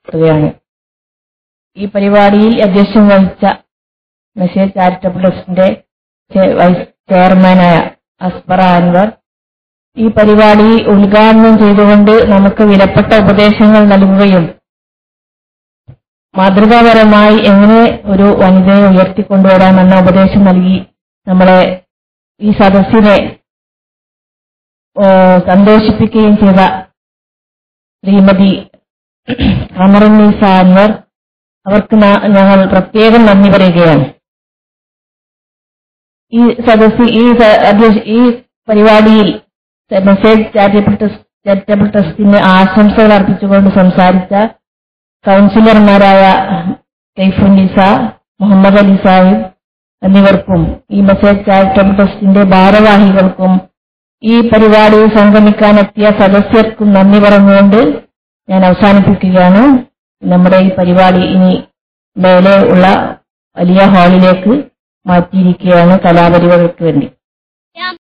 ാണ് ഈ പരിപാടിയിൽ അധ്യക്ഷം വഹിച്ച മെസ്സേജ് ചാരിറ്റബിൾ ട്രസ്റ്റിന്റെ വൈസ് ചെയർമാനായ അസ്ബറ അൻവർ ഈ പരിപാടി ഉദ്ഘാടനം ചെയ്തുകൊണ്ട് നമുക്ക് വിലപ്പെട്ട ഉപദേശങ്ങൾ നൽകുകയും മാതൃകാപരമായി എങ്ങനെ ഒരു വനിതയെ ഉയർത്തിക്കൊണ്ടുവരാമെന്ന ഉപദേശം നൽകി നമ്മളെ ഈ സദസ്സിനെ സന്തോഷിപ്പിക്കുകയും ചെയ്ത ശ്രീമതി ഖമറുന്നീസ അൻവർ അവർക്ക് ഞങ്ങൾ പ്രത്യേകം നന്ദി പറയുകയാണ്. ഈ സദസ്സിൽ ഈ പരിപാടിയിൽ മെസ്സേജ് ചാരിറ്റബിൾ ട്രസ്റ്റിന് ആശംസകൾ അർപ്പിച്ചുകൊണ്ട് സംസാരിച്ച കൗൺസിലർമാരായ കൈഫുന്നീസ, മുഹമ്മദ് അലി സാഹിബ് എന്നിവർക്കും ഈ മെസ്സേജ് ചാരിറ്റബിൾ ട്രസ്റ്റിന്റെ ഭാരവാഹികൾക്കും ഈ പരിപാടിയിൽ സംഗമിക്കാനെത്തിയ സദസ്യർക്കും നന്ദി പറഞ്ഞുകൊണ്ട് ഞാൻ അവസാനിപ്പിക്കുകയാണ്. നമ്മുടെ ഈ പരിപാടി ഇനി മേലെ ഉള്ള വലിയ ഹാളിലേക്ക് മാറ്റിയിരിക്കുകയാണ് കലാപരിപാടികൾക്ക് വേണ്ടി.